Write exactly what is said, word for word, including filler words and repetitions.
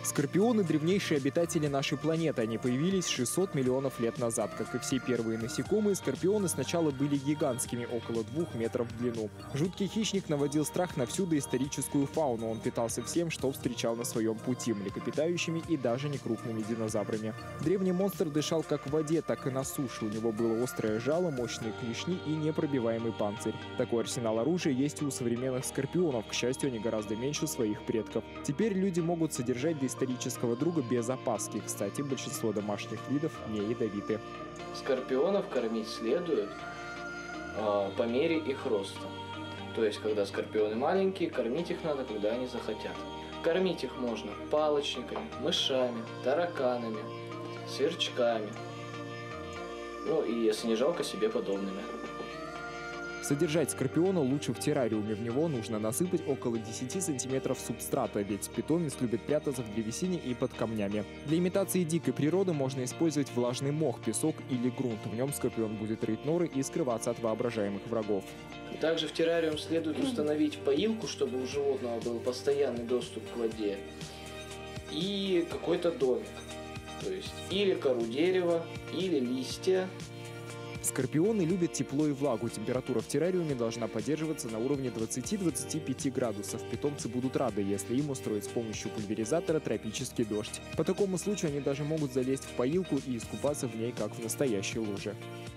Скорпионы – древнейшие обитатели нашей планеты. Они появились шестьсот миллионов лет назад. Как и все первые насекомые, скорпионы сначала были гигантскими, около двух метров в длину. Жуткий хищник наводил страх на всю доисторическую фауну. Он питался всем, что встречал на своем пути – млекопитающими и даже некрупными динозаврами. Древний монстр дышал как в воде, так и на суше. У него было острое жало, мощные клешни и непробиваемый панцирь. Такой арсенал оружия есть и у современных скорпионов. К счастью, они гораздо меньше своих предков. Теперь люди могут содержать доисторические исторического друга без опаски. Кстати, большинство домашних видов не ядовиты. Скорпионов кормить следует э, по мере их роста. То есть, когда скорпионы маленькие, кормить их надо, когда они захотят. Кормить их можно палочниками, мышами, тараканами, сверчками. Ну и, если не жалко, себе подобными. Содержать скорпиона лучше в террариуме. В него нужно насыпать около десяти сантиметров субстрата, ведь питомец любит прятаться в древесине и под камнями. Для имитации дикой природы можно использовать влажный мох, песок или грунт. В нем скорпион будет рыть норы и скрываться от воображаемых врагов. Также в террариум следует установить поилку, чтобы у животного был постоянный доступ к воде, и какой-то домик. То есть или кору дерева, или листья. Скорпионы любят тепло и влагу. Температура в террариуме должна поддерживаться на уровне двадцати-двадцати пяти градусов. Питомцы будут рады, если им устроить с помощью пульверизатора тропический дождь. По такому случаю они даже могут залезть в поилку и искупаться в ней, как в настоящей луже.